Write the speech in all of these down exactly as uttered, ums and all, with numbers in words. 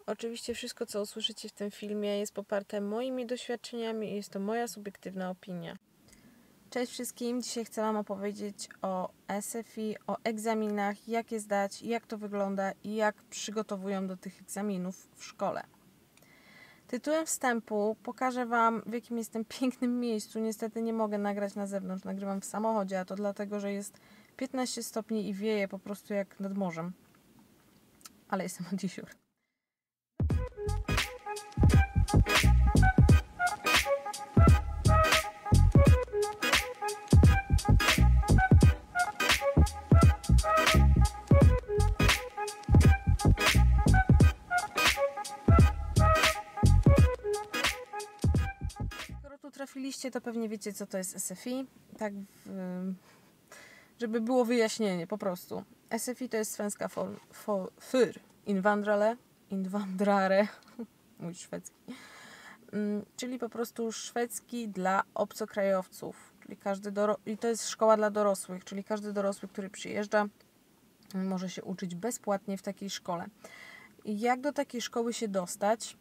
Oczywiście wszystko, co usłyszycie w tym filmie, jest poparte moimi doświadczeniami i jest to moja subiektywna opinia. Cześć wszystkim! Dzisiaj chcę Wam opowiedzieć o S F I, o egzaminach, jak je zdać, jak to wygląda i jak przygotowują do tych egzaminów w szkole. Tytułem wstępu pokażę Wam, w jakim jestem pięknym miejscu. Niestety nie mogę nagrać na zewnątrz, nagrywam w samochodzie, a to dlatego, że jest piętnaście stopni i wieje po prostu jak nad morzem. Ale jestem od dzisiur. Skoro tu trafiliście, to pewnie wiecie, co to jest S F I. Tak, w, żeby było wyjaśnienie, po prostu. S F I to jest svenska for, for, för invandrare, invandrare, mój szwedzki, czyli po prostu szwedzki dla obcokrajowców, czyli każdy doro- i to jest szkoła dla dorosłych, czyli każdy dorosły, który przyjeżdża, może się uczyć bezpłatnie w takiej szkole. Jak do takiej szkoły się dostać?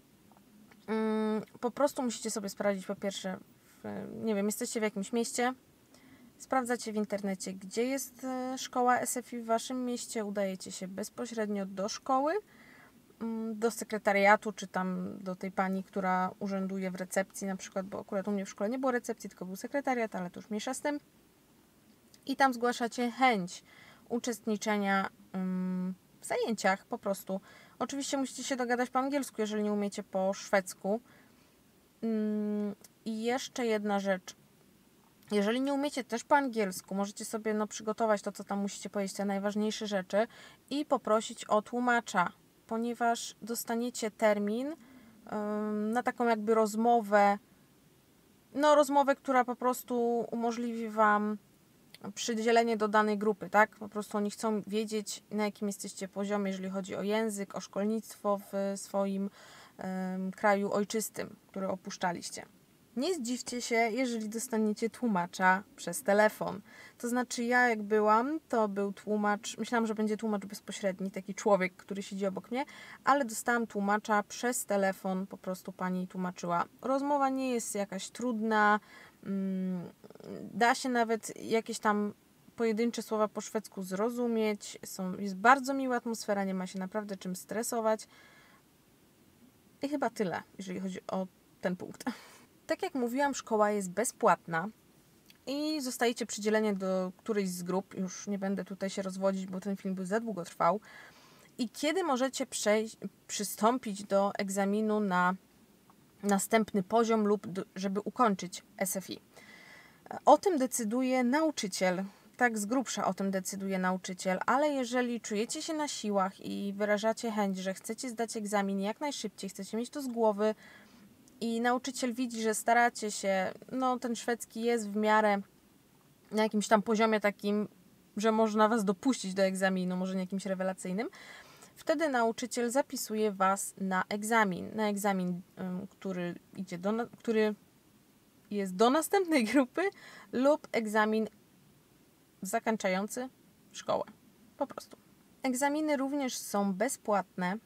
Po prostu musicie sobie sprawdzić, po pierwsze, w, nie wiem, jesteście w jakimś mieście, sprawdzacie w internecie, gdzie jest szkoła S F I w Waszym mieście, udajecie się bezpośrednio do szkoły, do sekretariatu, czy tam do tej pani, która urzęduje w recepcji na przykład, bo akurat u mnie w szkole nie było recepcji, tylko był sekretariat, ale to już mniejsza z tym. I tam zgłaszacie chęć uczestniczenia w zajęciach po prostu. Oczywiście musicie się dogadać po angielsku, jeżeli nie umiecie po szwedzku. I jeszcze jedna rzecz. Jeżeli nie umiecie też po angielsku, możecie sobie no, przygotować to, co tam musicie powiedzieć, te najważniejsze rzeczy i poprosić o tłumacza, ponieważ dostaniecie termin ym, na taką jakby rozmowę, no rozmowę, która po prostu umożliwi Wam przydzielenie do danej grupy, tak? Po prostu oni chcą wiedzieć, na jakim jesteście poziomie, jeżeli chodzi o język, o szkolnictwo w swoim ym, kraju ojczystym, który opuszczaliście. Nie zdziwcie się, jeżeli dostaniecie tłumacza przez telefon. To znaczy ja jak byłam, to był tłumacz, myślałam, że będzie tłumacz bezpośredni, taki człowiek, który siedzi obok mnie, ale dostałam tłumacza przez telefon, po prostu pani tłumaczyła. Rozmowa nie jest jakaś trudna, da się nawet jakieś tam pojedyncze słowa po szwedzku zrozumieć, są, jest bardzo miła atmosfera, nie ma się naprawdę czym stresować. I chyba tyle, jeżeli chodzi o ten punkt. Tak jak mówiłam, szkoła jest bezpłatna i zostajecie przydzieleni do którejś z grup. Już nie będę tutaj się rozwodzić, bo ten film by za długo trwał. I kiedy możecie przejść, przystąpić do egzaminu na następny poziom lub do, żeby ukończyć S F I. O tym decyduje nauczyciel. Tak z grubsza o tym decyduje nauczyciel, ale jeżeli czujecie się na siłach i wyrażacie chęć, że chcecie zdać egzamin jak najszybciej, chcecie mieć to z głowy, i nauczyciel widzi, że staracie się, no ten szwedzki jest w miarę na jakimś tam poziomie takim, że można Was dopuścić do egzaminu, może nie jakimś rewelacyjnym, wtedy nauczyciel zapisuje Was na egzamin. Na egzamin, który idzie do, który jest do następnej grupy lub egzamin zakończający szkołę. Po prostu. Egzaminy również są bezpłatne.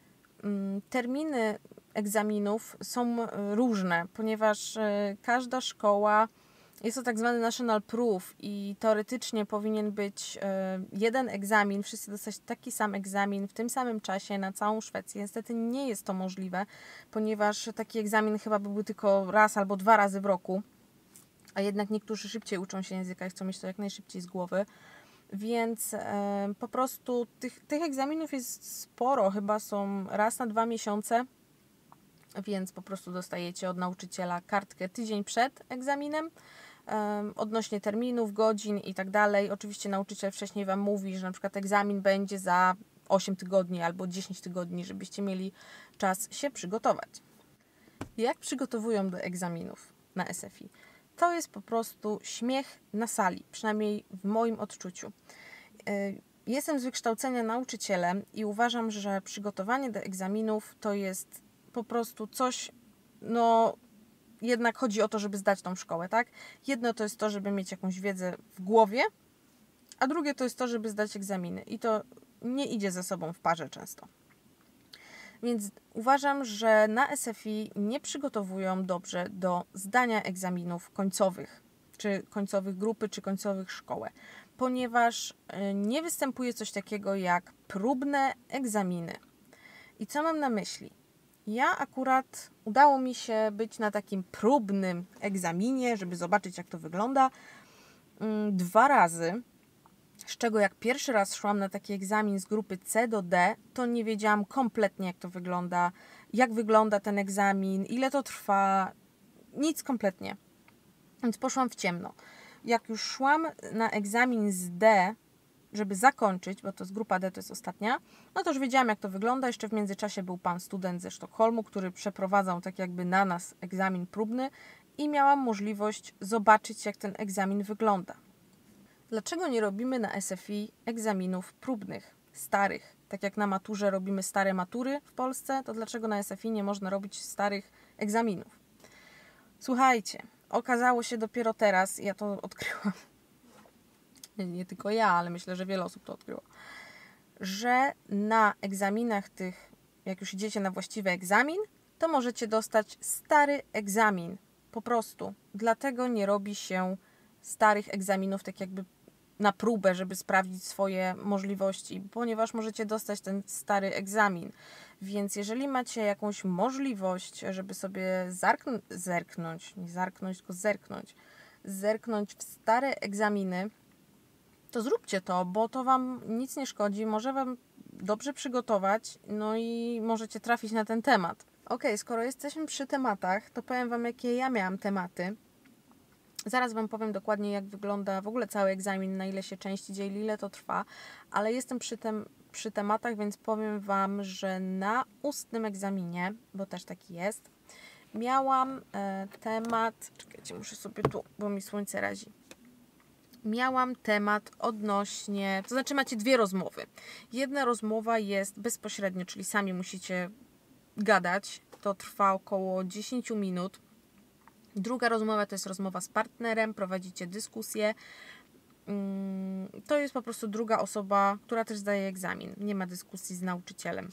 Terminy egzaminów są różne, ponieważ każda szkoła jest to tak zwany national proof i teoretycznie powinien być jeden egzamin, wszyscy dostać taki sam egzamin w tym samym czasie na całą Szwecję. Niestety nie jest to możliwe, ponieważ taki egzamin chyba byłby tylko raz albo dwa razy w roku, a jednak niektórzy szybciej uczą się języka i chcą mieć to jak najszybciej z głowy. Więc e, po prostu tych, tych egzaminów jest sporo, chyba są raz na dwa miesiące, więc po prostu dostajecie od nauczyciela kartkę tydzień przed egzaminem e, odnośnie terminów, godzin i tak dalej. Oczywiście nauczyciel wcześniej Wam mówi, że na przykład egzamin będzie za osiem tygodni albo dziesięć tygodni, żebyście mieli czas się przygotować. Jak przygotowują do egzaminów na S F I? To jest po prostu śmiech na sali, przynajmniej w moim odczuciu. Jestem z wykształcenia nauczycielem i uważam, że przygotowanie do egzaminów to jest po prostu coś, no jednak chodzi o to, żeby zdać tą szkołę, tak? Jedno to jest to, żeby mieć jakąś wiedzę w głowie, a drugie to jest to, żeby zdać egzaminy i to nie idzie ze sobą w parze często. Więc uważam, że na S F I nie przygotowują dobrze do zdania egzaminów końcowych, czy końcowych grupy, czy końcowych szkoły, ponieważ nie występuje coś takiego jak próbne egzaminy. I co mam na myśli? Ja akurat udało mi się być na takim próbnym egzaminie, żeby zobaczyć, jak to wygląda, dwa razy, z czego jak pierwszy raz szłam na taki egzamin z grupy C do D, to nie wiedziałam kompletnie, jak to wygląda, jak wygląda ten egzamin, ile to trwa, nic kompletnie. Więc poszłam w ciemno. Jak już szłam na egzamin z D, żeby zakończyć, bo to jest grupa D, to jest ostatnia, no to już wiedziałam, jak to wygląda. Jeszcze w międzyczasie był pan student ze Sztokholmu, który przeprowadzał tak jakby na nas egzamin próbny i miałam możliwość zobaczyć, jak ten egzamin wygląda. Dlaczego nie robimy na S F I egzaminów próbnych, starych? Tak jak na maturze robimy stare matury w Polsce, to dlaczego na S F I nie można robić starych egzaminów? Słuchajcie, okazało się dopiero teraz, ja to odkryłam, nie, nie tylko ja, ale myślę, że wiele osób to odkryło, że na egzaminach tych, jak już idziecie na właściwy egzamin, to możecie dostać stary egzamin, po prostu. Dlatego nie robi się starych egzaminów tak jakby na próbę, żeby sprawdzić swoje możliwości, ponieważ możecie dostać ten stary egzamin. Więc jeżeli macie jakąś możliwość, żeby sobie zarkn- zerknąć, nie zarknąć, tylko zerknąć, zerknąć w stare egzaminy, to zróbcie to, bo to Wam nic nie szkodzi, może Wam dobrze przygotować, no i możecie trafić na ten temat. Ok, skoro jesteśmy przy tematach, to powiem Wam, jakie ja miałam tematy. Zaraz Wam powiem dokładnie, jak wygląda w ogóle cały egzamin, na ile się części dzieli, ile to trwa, ale jestem przy, tem, przy tematach, więc powiem Wam, że na ustnym egzaminie, bo też taki jest, miałam e, temat, czekajcie, muszę sobie tu, bo mi słońce razi. Miałam temat odnośnie, to znaczy macie dwie rozmowy. Jedna rozmowa jest bezpośrednio, czyli sami musicie gadać, to trwa około dziesięć minut. Druga rozmowa to jest rozmowa z partnerem, prowadzicie dyskusję. To jest po prostu druga osoba, która też zdaje egzamin. Nie ma dyskusji z nauczycielem.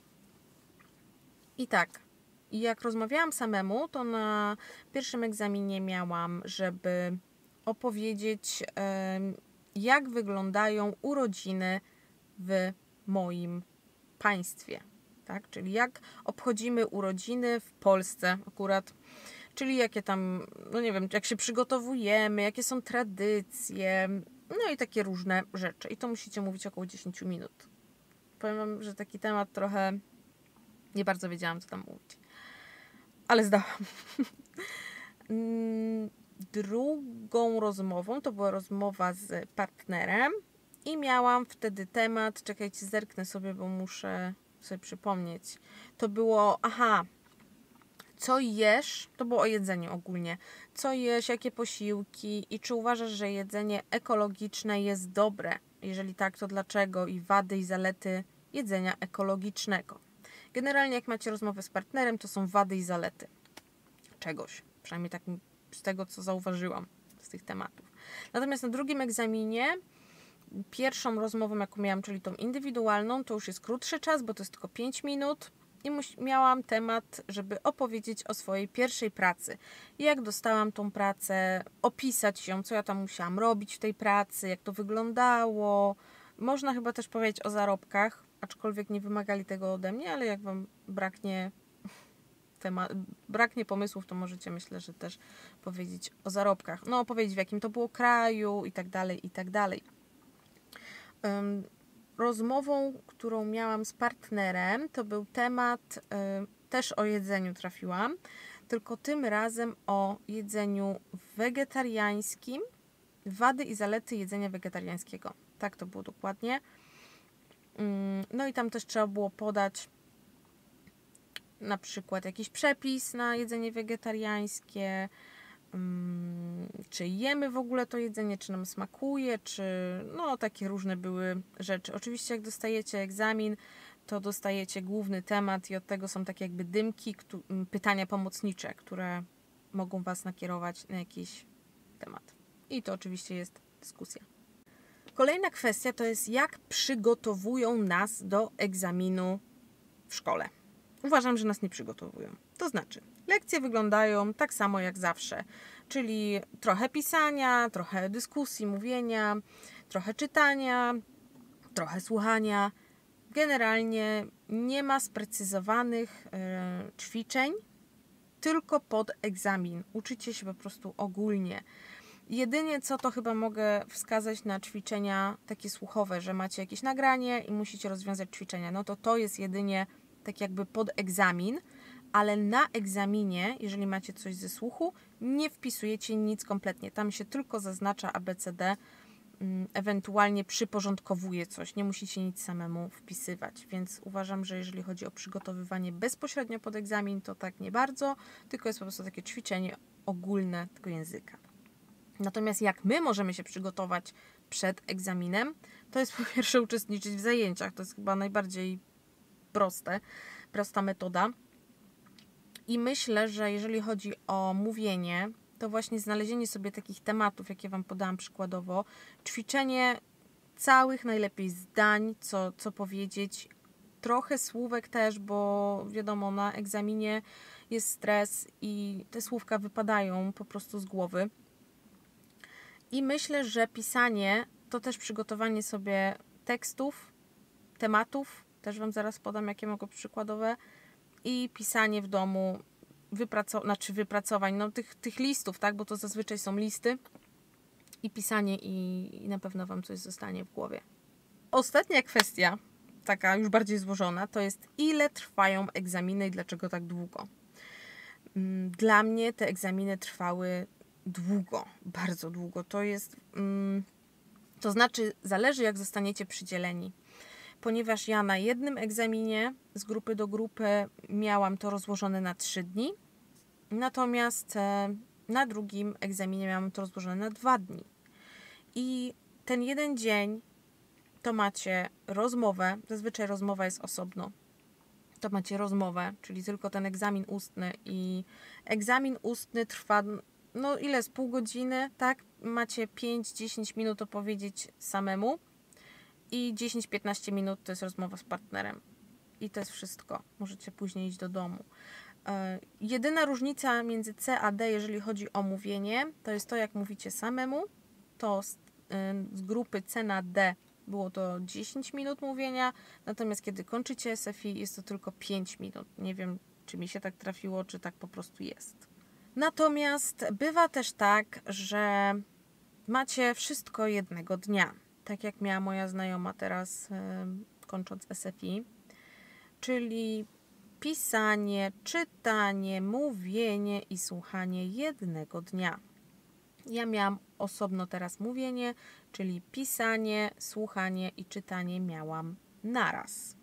I tak, jak rozmawiałam samemu, to na pierwszym egzaminie miałam, żeby opowiedzieć, jak wyglądają urodziny w moim państwie. Tak? Czyli jak obchodzimy urodziny w Polsce akurat. Czyli jakie tam, no nie wiem, jak się przygotowujemy, jakie są tradycje, no i takie różne rzeczy. I to musicie mówić około dziesięć minut. Powiem Wam, że taki temat trochę, nie bardzo wiedziałam, co tam mówić. Ale zdałam. Drugą rozmową to była rozmowa z partnerem i miałam wtedy temat, czekajcie, zerknę sobie, bo muszę sobie przypomnieć. To było, aha, co jesz, to było o jedzeniu ogólnie, co jesz, jakie posiłki i czy uważasz, że jedzenie ekologiczne jest dobre? Jeżeli tak, to dlaczego? I wady i zalety jedzenia ekologicznego. Generalnie jak macie rozmowę z partnerem, to są wady i zalety czegoś, przynajmniej tak z tego, co zauważyłam z tych tematów. Natomiast na drugim egzaminie pierwszą rozmową, jaką miałam, czyli tą indywidualną, to już jest krótszy czas, bo to jest tylko pięć minut. I miałam temat, żeby opowiedzieć o swojej pierwszej pracy. Jak dostałam tą pracę, opisać ją, co ja tam musiałam robić w tej pracy, jak to wyglądało. Można chyba też powiedzieć o zarobkach, aczkolwiek nie wymagali tego ode mnie, ale jak Wam braknie, temat, braknie pomysłów, to możecie, myślę, że też powiedzieć o zarobkach. No, opowiedzieć, w jakim to było kraju i tak dalej, i tak dalej. Um, Rozmową, którą miałam z partnerem, to był temat, y, też o jedzeniu trafiłam, tylko tym razem o jedzeniu wegetariańskim, wady i zalety jedzenia wegetariańskiego. Tak to było dokładnie. No i tam też trzeba było podać na przykład jakiś przepis na jedzenie wegetariańskie, czy jemy w ogóle to jedzenie, czy nam smakuje, czy no takie różne były rzeczy. Oczywiście jak dostajecie egzamin, to dostajecie główny temat i od tego są takie jakby dymki, pytania pomocnicze, które mogą Was nakierować na jakiś temat. I to oczywiście jest dyskusja. Kolejna kwestia to jest, jak przygotowują nas do egzaminu w szkole. uważam, że nas nie przygotowują. To znaczy, lekcje wyglądają tak samo jak zawsze, czyli trochę pisania, trochę dyskusji, mówienia, trochę czytania, trochę słuchania. Generalnie nie ma sprecyzowanych e, ćwiczeń, tylko pod egzamin. Uczycie się po prostu ogólnie. Jedynie co to chyba mogę wskazać na ćwiczenia takie słuchowe, że macie jakieś nagranie i musicie rozwiązać ćwiczenia. No to to jest jedynie tak jakby pod egzamin, ale na egzaminie, jeżeli macie coś ze słuchu, nie wpisujecie nic kompletnie. Tam się tylko zaznacza A B C D, ewentualnie przyporządkowuje coś. Nie musicie nic samemu wpisywać, więc uważam, że jeżeli chodzi o przygotowywanie bezpośrednio pod egzamin, to tak nie bardzo, tylko jest po prostu takie ćwiczenie ogólne tego języka. Natomiast jak my możemy się przygotować przed egzaminem, to jest po pierwsze uczestniczyć w zajęciach. To jest chyba najbardziej proste, prosta metoda. I myślę, że jeżeli chodzi o mówienie, to właśnie znalezienie sobie takich tematów, jakie Wam podałam przykładowo, ćwiczenie całych najlepiej zdań, co, co powiedzieć, trochę słówek też, bo wiadomo, na egzaminie jest stres i te słówka wypadają po prostu z głowy. I myślę, że pisanie to też przygotowanie sobie tekstów, tematów, też Wam zaraz podam, jakie mogą być przykładowe, i pisanie w domu wypracow- znaczy wypracowań, no tych, tych listów, tak, bo to zazwyczaj są listy, i pisanie i, i na pewno Wam coś zostanie w głowie. Ostatnia kwestia, taka już bardziej złożona, to jest ile trwają egzaminy i dlaczego tak długo. Dla mnie te egzaminy trwały długo, bardzo długo. To jest, mm, to znaczy zależy jak zostaniecie przydzieleni. Ponieważ ja na jednym egzaminie z grupy do grupy miałam to rozłożone na trzy dni, natomiast na drugim egzaminie miałam to rozłożone na dwa dni. I ten jeden dzień to macie rozmowę, zazwyczaj rozmowa jest osobno, to macie rozmowę, czyli tylko ten egzamin ustny i egzamin ustny trwa, no ile, z pół godziny, tak? Macie pięć do dziesięciu minut opowiedzieć samemu i dziesięć do piętnastu minut to jest rozmowa z partnerem. I to jest wszystko. Możecie później iść do domu. Yy, jedyna różnica między C a D, jeżeli chodzi o mówienie, to jest to, jak mówicie samemu. To z, yy, z grupy C na D było to dziesięć minut mówienia, natomiast kiedy kończycie S F I, jest to tylko pięć minut. Nie wiem, czy mi się tak trafiło, czy tak po prostu jest. Natomiast bywa też tak, że macie wszystko jednego dnia. Tak jak miała moja znajoma teraz, yy, kończąc S F I. Czyli pisanie, czytanie, mówienie i słuchanie jednego dnia. Ja miałam osobno teraz mówienie, czyli pisanie, słuchanie i czytanie miałam naraz.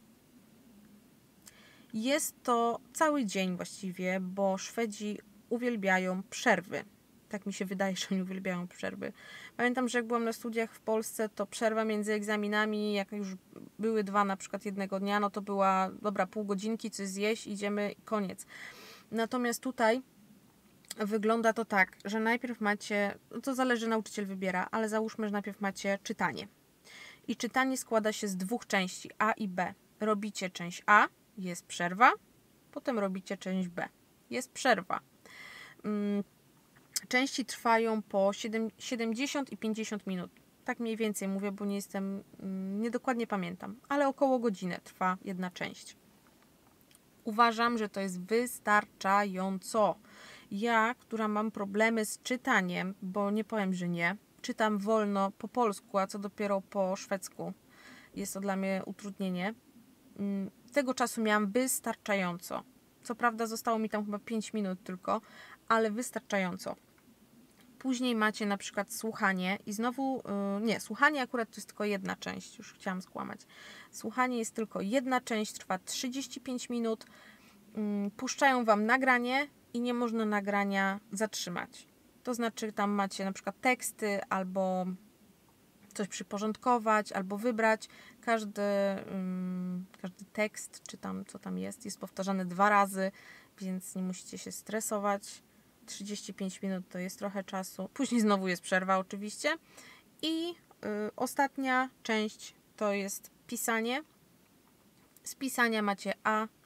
Jest to cały dzień właściwie, bo Szwedzi uwielbiają przerwy. Tak mi się wydaje, że oni uwielbiają przerwy. Pamiętam, że jak byłam na studiach w Polsce, to przerwa między egzaminami, jak już były dwa na przykład jednego dnia, no to była, dobra, pół godzinki, coś zjeść, idziemy i koniec. Natomiast tutaj wygląda to tak, że najpierw macie, to zależy, nauczyciel wybiera, ale załóżmy, że najpierw macie czytanie. I czytanie składa się z dwóch części, A i B. Robicie część A, jest przerwa, potem robicie część B, jest przerwa. Hmm. Części trwają po siedemdziesiąt i pięćdziesiąt minut. Tak mniej więcej mówię, bo nie jestem, nie dokładnie pamiętam, ale około godzinę trwa jedna część. Uważam, że to jest wystarczająco. Ja, która mam problemy z czytaniem, bo nie powiem, że nie, czytam wolno po polsku, a co dopiero po szwedzku. Jest to dla mnie utrudnienie. Tego czasu miałam wystarczająco. Co prawda zostało mi tam chyba pięć minut tylko, ale wystarczająco. Później macie na przykład słuchanie i znowu, yy, nie, słuchanie akurat to jest tylko jedna część, już chciałam skłamać. Słuchanie jest tylko jedna część, trwa trzydzieści pięć minut, yy, puszczają Wam nagranie i nie można nagrania zatrzymać. To znaczy tam macie na przykład teksty albo coś przyporządkować, albo wybrać. Każdy, yy, każdy tekst, czy tam co tam jest, jest powtarzany dwa razy, więc nie musicie się stresować. trzydzieści pięć minut to jest trochę czasu. Później znowu jest przerwa oczywiście. I y, ostatnia część to jest pisanie. Z pisania macie A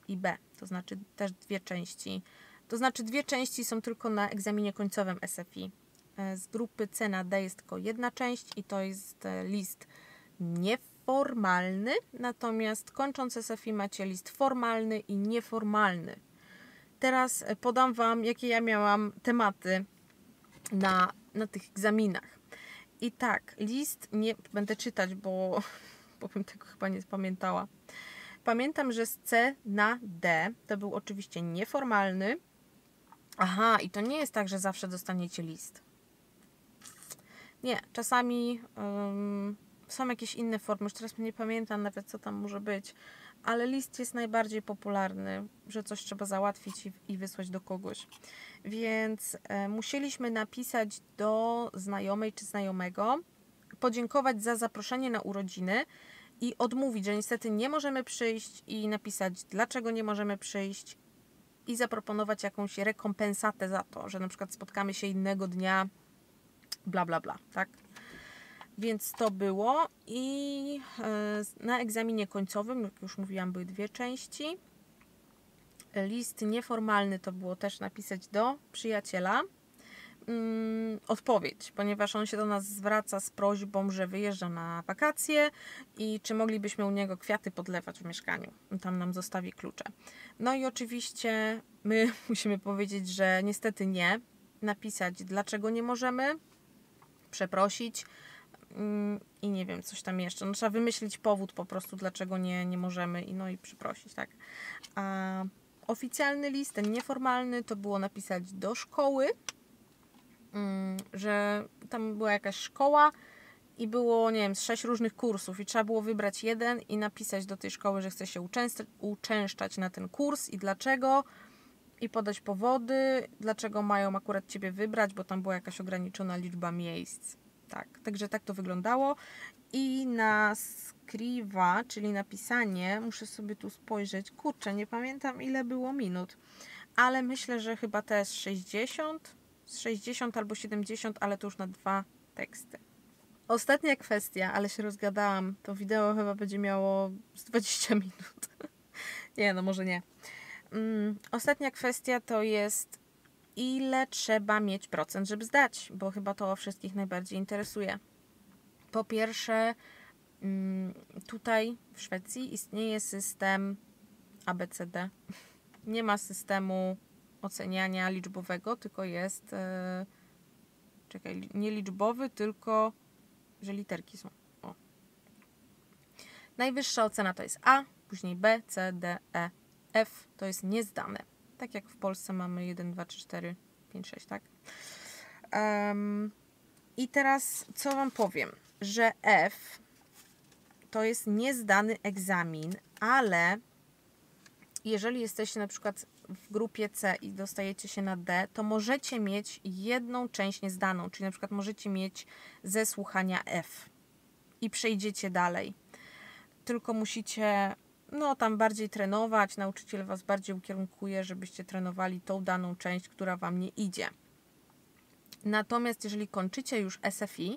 i B, to znaczy też dwie części. To znaczy dwie części są tylko na egzaminie końcowym S F I. Z grupy C na D jest tylko jedna część i to jest list nieformalny, natomiast kończąc S F I macie list formalny i nieformalny. Teraz podam Wam, jakie ja miałam tematy na, na tych egzaminach. I tak, list nie będę czytać, bo, bo bym tego chyba nie pamiętała. Pamiętam, że z C na D to był oczywiście nieformalny. Aha, i to nie jest tak, że zawsze dostaniecie list. Nie, czasami um, są jakieś inne formy, już teraz nie pamiętam nawet, co tam może być, ale list jest najbardziej popularny, że coś trzeba załatwić i, i wysłać do kogoś. Więc e, musieliśmy napisać do znajomej czy znajomego, podziękować za zaproszenie na urodziny i odmówić, że niestety nie możemy przyjść i napisać, dlaczego nie możemy przyjść i zaproponować jakąś rekompensatę za to, że na przykład spotkamy się innego dnia, bla, bla, bla, tak? Więc to było i na egzaminie końcowym, jak już mówiłam, były dwie części. List nieformalny to było też napisać do przyjaciela mm, odpowiedź, ponieważ on się do nas zwraca z prośbą, że wyjeżdża na wakacje i czy moglibyśmy u niego kwiaty podlewać w mieszkaniu. Tam nam zostawi klucze. No i oczywiście my musimy powiedzieć, że niestety nie. Napisać, dlaczego nie możemy, przeprosić mm, i nie wiem, coś tam jeszcze. No, trzeba wymyślić powód po prostu, dlaczego nie, nie możemy i no i przeprosić, tak. A oficjalny list, ten nieformalny, to było napisać do szkoły, że tam była jakaś szkoła i było, nie wiem, z sześć różnych kursów i trzeba było wybrać jeden i napisać do tej szkoły, że chce się uczęszczać, uczęszczać na ten kurs i dlaczego i podać powody, dlaczego mają akurat Ciebie wybrać, bo tam była jakaś ograniczona liczba miejsc. Tak, także tak to wyglądało i na skriwa, czyli napisanie, muszę sobie tu spojrzeć, kurczę, nie pamiętam ile było minut, ale myślę, że chyba to jest sześćdziesiąt, sześćdziesiąt albo siedemdziesiąt, ale to już na dwa teksty. Ostatnia kwestia, ale się rozgadałam, to wideo chyba będzie miało z dwadzieścia minut. Nie, no może nie. Um, ostatnia kwestia to jest, ile trzeba mieć procent, żeby zdać, bo chyba to wszystkich najbardziej interesuje. Po pierwsze, um, tutaj w Szwecji istnieje system A B C D. Nie ma systemu oceniania liczbowego, tylko jest yy, czekaj, nie liczbowy, tylko że literki są. O. Najwyższa ocena to jest A, później B, C, D, E, F. To jest niezdane. Tak jak w Polsce mamy jeden, dwa, trzy, cztery, pięć, sześć, tak? Um, I teraz co Wam powiem, że F to jest niezdany egzamin, ale jeżeli jesteście na przykład w grupie C i dostajecie się na D, to możecie mieć jedną część niezdaną, czyli na przykład możecie mieć ze słuchania F i przejdziecie dalej. Tylko musicie no tam bardziej trenować, nauczyciel Was bardziej ukierunkuje, żebyście trenowali tą daną część, która Wam nie idzie. Natomiast jeżeli kończycie już S F I,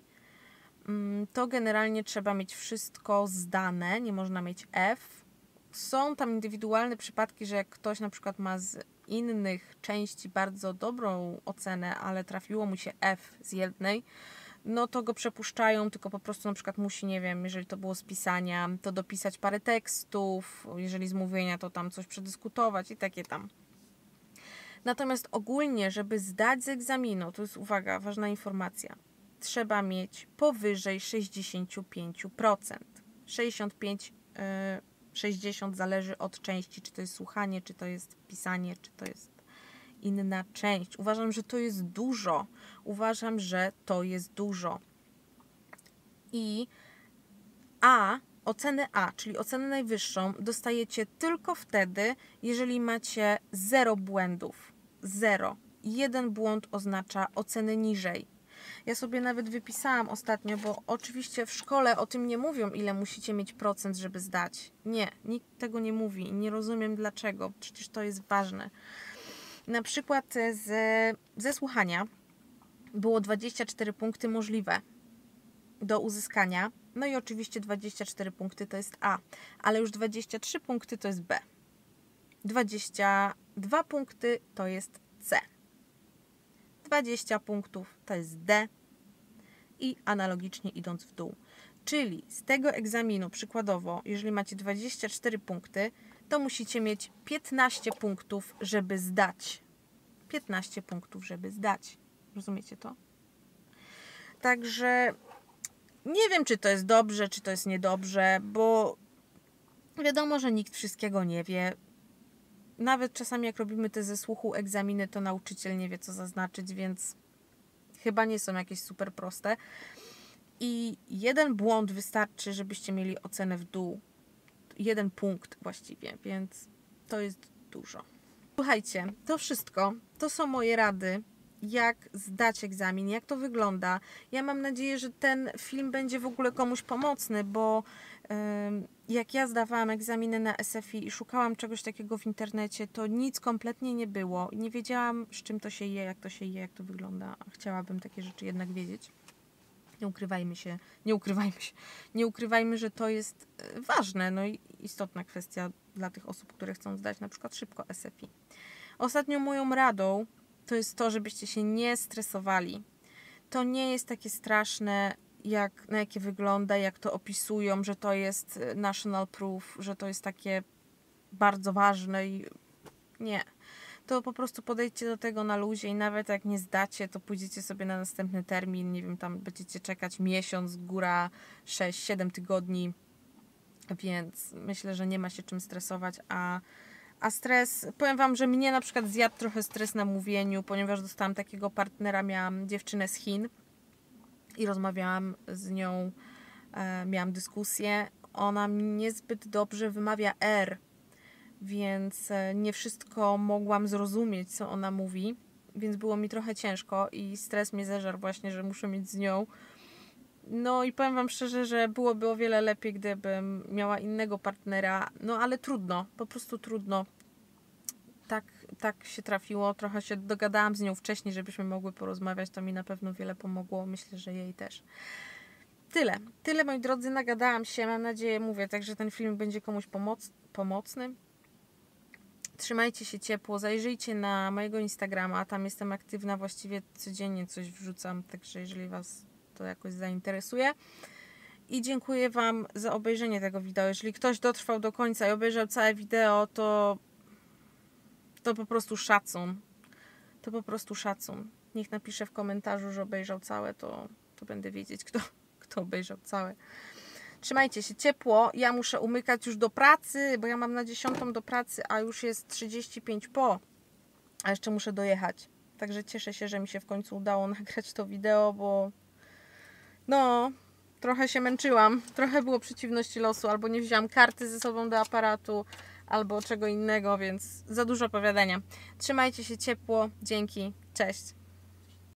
to generalnie trzeba mieć wszystko zdane, nie można mieć F. Są tam indywidualne przypadki, że jak ktoś na przykład ma z innych części bardzo dobrą ocenę, ale trafiło mu się F z jednej, no to go przepuszczają, tylko po prostu na przykład musi, nie wiem, jeżeli to było z pisania, to dopisać parę tekstów, jeżeli z mówienia, to tam coś przedyskutować i takie tam. Natomiast ogólnie, żeby zdać z egzaminu, to jest, uwaga, ważna informacja, trzeba mieć powyżej sześćdziesiąt pięć procent. sześćdziesiąt pięć procent, sześćdziesiąt procent zależy od części, czy to jest słuchanie, czy to jest pisanie, czy to jest inna część. Uważam, że to jest dużo. Uważam, że to jest dużo. I A, ocenę A, czyli ocenę najwyższą, dostajecie tylko wtedy, jeżeli macie zero błędów. Zero. Jeden błąd oznacza ocenę niżej. Ja sobie nawet wypisałam ostatnio, bo oczywiście w szkole o tym nie mówią, ile musicie mieć procent, żeby zdać. Nie, nikt tego nie mówi i nie rozumiem dlaczego. Przecież to jest ważne. Na przykład z, ze słuchania było dwadzieścia cztery punkty możliwe do uzyskania. No i oczywiście dwadzieścia cztery punkty to jest A, ale już dwadzieścia trzy punkty to jest B. dwadzieścia dwa punkty to jest C. dwadzieścia punktów to jest D. I analogicznie idąc w dół. Czyli z tego egzaminu, przykładowo, jeżeli macie dwadzieścia cztery punkty, to musicie mieć piętnaście punktów, żeby zdać. piętnaście punktów, żeby zdać. Rozumiecie to? Także nie wiem, czy to jest dobrze, czy to jest niedobrze, bo wiadomo, że nikt wszystkiego nie wie. Nawet czasami jak robimy te ze słuchu egzaminy, to nauczyciel nie wie, co zaznaczyć, więc chyba nie są jakieś super proste. I jeden błąd wystarczy, żebyście mieli ocenę w dół. Jeden punkt właściwie, więc to jest dużo. Słuchajcie, to wszystko. To są moje rady, jak zdać egzamin, jak to wygląda. Ja mam nadzieję, że ten film będzie w ogóle komuś pomocny, bo yy, jak ja zdawałam egzaminy na S F I i szukałam czegoś takiego w internecie, to nic kompletnie nie było. Nie wiedziałam, z czym to się je, jak to się je, jak to wygląda. A chciałabym takie rzeczy jednak wiedzieć. Nie ukrywajmy się, nie ukrywajmy się, nie ukrywajmy, że to jest ważne, no i istotna kwestia dla tych osób, które chcą zdać na przykład szybko S F I. Ostatnią moją radą to jest to, żebyście się nie stresowali. To nie jest takie straszne, jak, na jakie wygląda, jak to opisują, że to jest national proof, że to jest takie bardzo ważne i nie. To po prostu podejdźcie do tego na luzie i nawet jak nie zdacie, to pójdziecie sobie na następny termin, nie wiem, tam będziecie czekać miesiąc, góra sześć siedem tygodni, więc myślę, że nie ma się czym stresować, a, a stres, powiem Wam, że mnie na przykład zjadł trochę stres na mówieniu, ponieważ dostałam takiego partnera, miałam dziewczynę z Chin i rozmawiałam z nią, e, miałam dyskusję, ona niezbyt dobrze wymawia R, więc nie wszystko mogłam zrozumieć, co ona mówi, więc było mi trochę ciężko i stres mnie zeżarł właśnie, że muszę mieć z nią. No i powiem Wam szczerze, że byłoby o wiele lepiej, gdybym miała innego partnera, no ale trudno, po prostu trudno. Tak, tak się trafiło, trochę się dogadałam z nią wcześniej, żebyśmy mogły porozmawiać, to mi na pewno wiele pomogło, myślę, że jej też. Tyle, tyle moi drodzy, nagadałam się, mam nadzieję, mówię, także ten film będzie komuś pomoc, pomocny. Trzymajcie się ciepło, zajrzyjcie na mojego Instagrama, tam jestem aktywna, właściwie codziennie coś wrzucam, także jeżeli Was to jakoś zainteresuje. I dziękuję Wam za obejrzenie tego wideo. Jeżeli ktoś dotrwał do końca i obejrzał całe wideo, to, to po prostu szacun. To po prostu szacun. Niech napisze w komentarzu, że obejrzał całe, to, to będę wiedzieć, kto, kto obejrzał całe. Trzymajcie się ciepło. Ja muszę umykać już do pracy, bo ja mam na dziesiątą do pracy, a już jest trzydzieści pięć po. A jeszcze muszę dojechać. Także cieszę się, że mi się w końcu udało nagrać to wideo, bo no, trochę się męczyłam. Trochę było przeciwności losu. Albo nie wzięłam karty ze sobą do aparatu, albo czego innego, więc za dużo opowiadania. Trzymajcie się ciepło. Dzięki. Cześć.